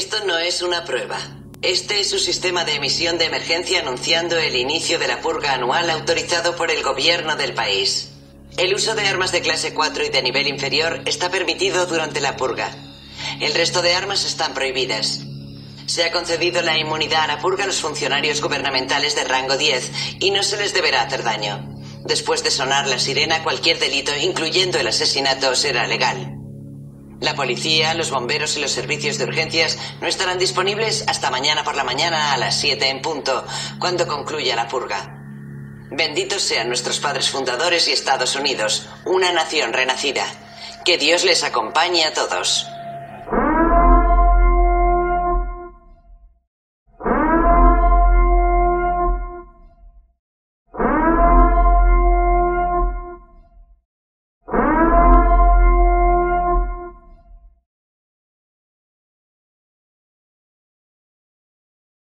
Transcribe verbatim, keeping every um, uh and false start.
Esto no es una prueba. Este es su sistema de emisión de emergencia anunciando el inicio de la purga anual autorizado por el gobierno del país. El uso de armas de clase cuatro y de nivel inferior está permitido durante la purga. El resto de armas están prohibidas. Se ha concedido la inmunidad a la purga a los funcionarios gubernamentales de rango diez y no se les deberá hacer daño. Después de sonar la sirena, cualquier delito, incluyendo el asesinato, será legal. La policía, los bomberos y los servicios de urgencias no estarán disponibles hasta mañana por la mañana a las siete en punto, cuando concluya la purga. Benditos sean nuestros padres fundadores y Estados Unidos, una nación renacida. Que Dios les acompañe a todos.